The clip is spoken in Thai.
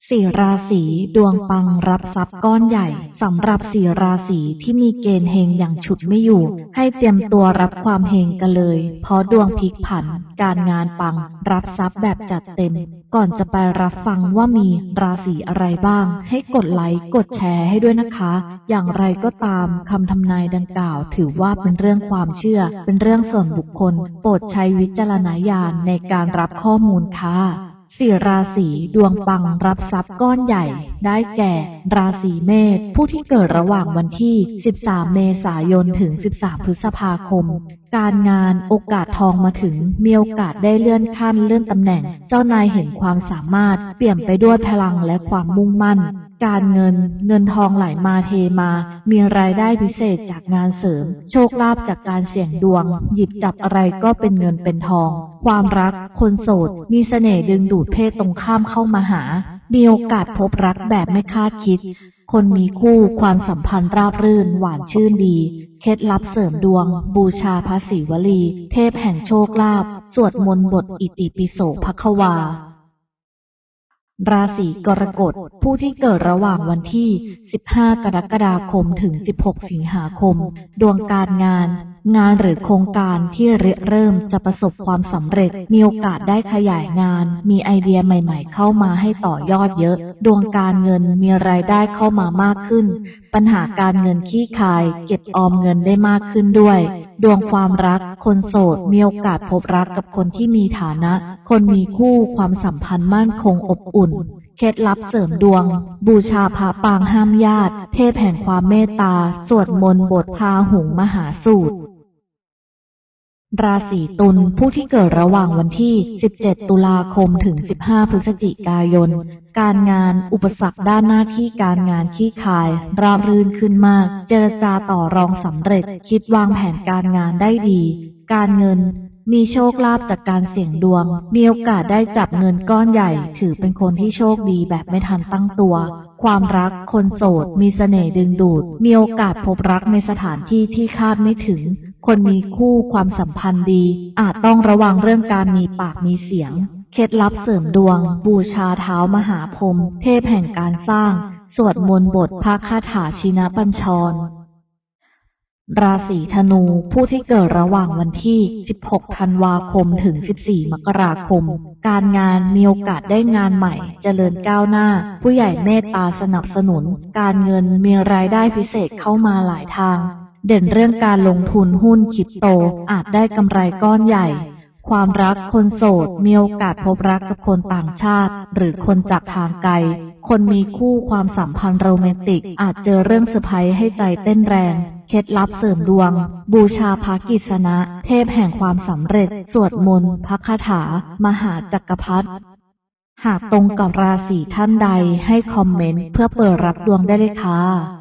สี่ราศีดวงปังรับทรัพย์ก้อนใหญ่สำหรับสี่ราศีที่มีเกณฑ์เฮงอย่างฉุดไม่อยู่ให้เตรียมตัวรับความเฮงกันเลยเพราะดวงพลิกผันการงานปังรับทรัพย์แบบจัดเต็มก่อนจะไปรับฟังว่ามีราศีอะไรบ้างให้กดไลค์กดแชร์ให้ด้วยนะคะอย่างไรก็ตามคำทำนายดังกล่าวถือว่าเป็นเรื่องความเชื่อเป็นเรื่องส่วนบุคคลโปรดใช้วิจารณญาณในการรับข้อมูลค่ะสี่ราศีดวงปังรับทรัพย์ก้อนใหญ่ได้แก่ราศีเมษผู้ที่เกิดระหว่างวันที่13เมษายนถึง13พฤษภาคมการงานโอกาสทองมาถึงมีโอกาสได้เลื่อนขั้นเลื่อนตำแหน่งเจ้านายเห็นความสามารถเปี่ยมไปด้วยพลังและความมุ่งมั่นการเงินทองไหลมาเทมามีรายได้พิเศษจากงานเสริมโชคลาภจากการเสี่ยงดวงหยิบจับอะไรก็เป็นเงินเป็นทองความรักคนโสดมีเสน่ห์ดึงดูดเพศตรงข้ามเข้ามาหามีโอกาสพบรักแบบไม่คาดคิดคนมีคู่ความสัมพันธ์ราบรื่นหวานชื่นดีเคล็ดลับเสริมดวงบูชาพระศิวลีเทพแห่งโชคลาภสวดมนต์บทอิติปิโสภควาราศีกรกฎผู้ที่เกิดระหว่างวันที่15กรกฎาคมถึง16สิงหาคมดวงการงานหรือโครงการที่เริ่มจะประสบความสำเร็จมีโอกาสได้ขยายงานมีไอเดียใหม่ๆเข้ามาให้ต่อยอดเยอะดวงการเงินมีรายได้เข้ามามากขึ้นปัญหาการเงินขี้คายเก็บออมเงินได้มากขึ้นด้วยดวงความรักคนโสดมีโอกาสพบรักกับคนที่มีฐานะคนมีคู่ความสัมพันธ์มั่นคงอบอุ่นเคล็ดลับเสริมดวงบูชาพระปางห้ามญาติเทพแห่งความเมตตาสวดมนต์บทพาหุงมหาสูตรราศีตุลผู้ที่เกิดระหว่างวันที่17ตุลาคมถึง15พฤศจิกายนการงานอุปสรรคด้านหน้าที่การงานขี้คายราบรื่นขึ้นมากเจรจาต่อรองสำเร็จคิดวางแผนการงานได้ดีการเงินมีโชคลาภจากการเสี่ยงดวงมีโอกาสได้จับเงินก้อนใหญ่ถือเป็นคนที่โชคดีแบบไม่ทันตั้งตัวความรักคนโสดมีเสน่ห์ดึงดูดมีโอกาสพบรักในสถานที่ที่คาดไม่ถึงคนมีคู่ความสัมพันธ์ดีอาจต้องระวังเรื่องการมีปากมีเสียงเคล็ดลับเสริมดวงบูชาเท้ามหาพรหมเทพแห่งการสร้างสวดมนต์บทพระคาถาชินบัญชรราศีธนูผู้ที่เกิดระหว่างวันที่16ธันวาคมถึง14มกราคมการงานมีโอกาสได้งานใหม่เจริญก้าวหน้าผู้ใหญ่เมตตาสนับสนุนการเงินมีรายได้พิเศษเข้ามาหลายทางเด่นเรื่องการลงทุนหุ้นคริปโตอาจได้กำไรก้อนใหญ่ความรักคนโสดมีโอกาสพบรักกับคนต่างชาติหรือคนจากทางไกลคนมีคู่ความสัมพันธ์โรแมนติกอาจเจอเรื่องเซอร์ไพรส์ให้ใจเต้นแรงเคล็ดลับเสริมดวงบูชาพระกฤษณะเทพแห่งความสำเร็จสวดมนต์พระคาถามหาจักรพรรดิหากตรงกับราศีท่านใดให้คอมเมนต์เพื่อเปิดรับดวงได้เลยค่ะ